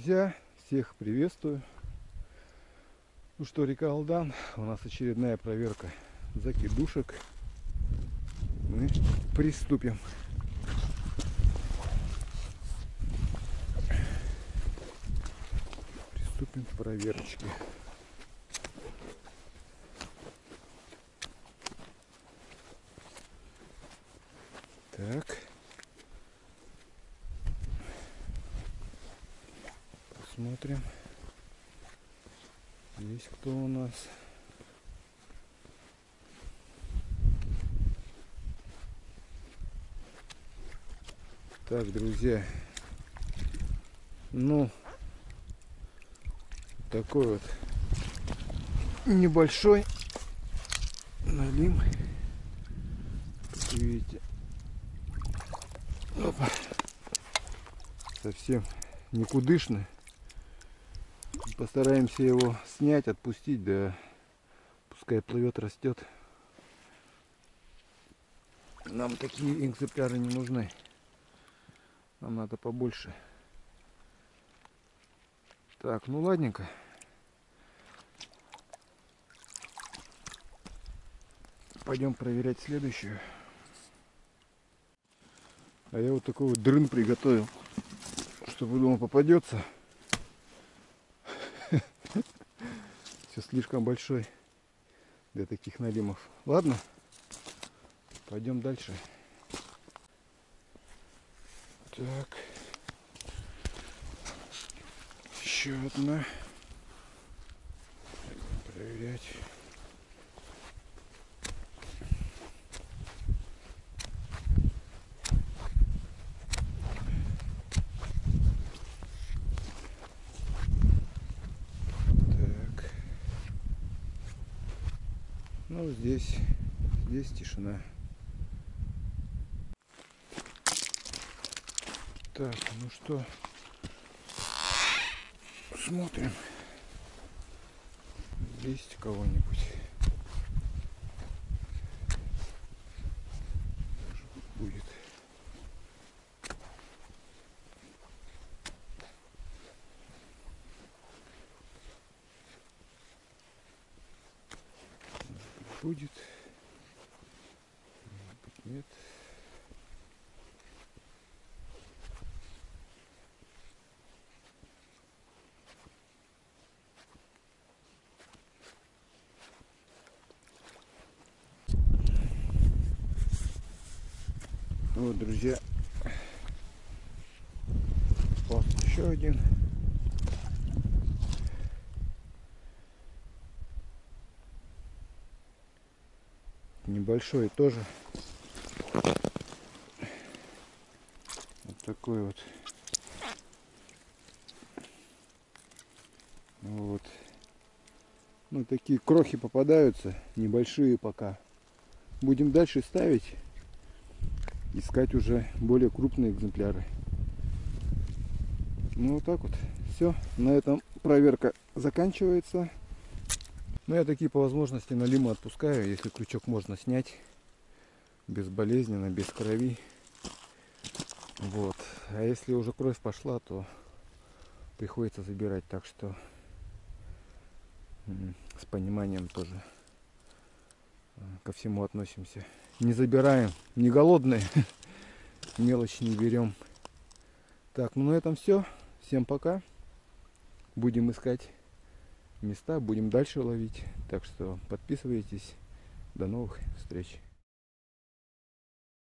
друзья, всех приветствую. Ну что, река Алдан, у нас очередная проверка закидушек. Мы приступим. Приступим к проверочке. Так. Посмотрим. Есть кто у нас? Так, друзья. Ну, такой вот небольшой налим. Как вы видите. Опа. Совсем никудышный. Постараемся его снять, отпустить, да пускай плывет, растет. Нам такие экземпляры не нужны. Нам надо побольше. Так, ну ладненько. Пойдем проверять следующую. А я вот такой вот дрын приготовил, чтобы, думаю, попадется. Все слишком большой для таких налимов. Ладно, пойдем дальше. Так, еще одна. Проверять. Так. Ну, здесь тишина. Так, ну что, смотрим, есть кого-нибудь. Будет. Будет. Может быть, нет. Вот, друзья, попался еще один. Небольшой тоже. Вот такой вот. Вот. Ну, такие крохи попадаются, небольшие пока. Будем дальше ставить, искать уже более крупные экземпляры. Ну, вот так вот. Все, на этом проверка заканчивается. Но я такие по возможности налимы отпускаю, если крючок можно снять безболезненно, без крови. Вот. А если уже кровь пошла, то приходится забирать. Так что с пониманием тоже ко всему относимся. Не забираем, не голодные, мелочь не берем. Так, ну на этом все. Всем пока. Будем искать места, будем дальше ловить. Так что подписывайтесь. До новых встреч.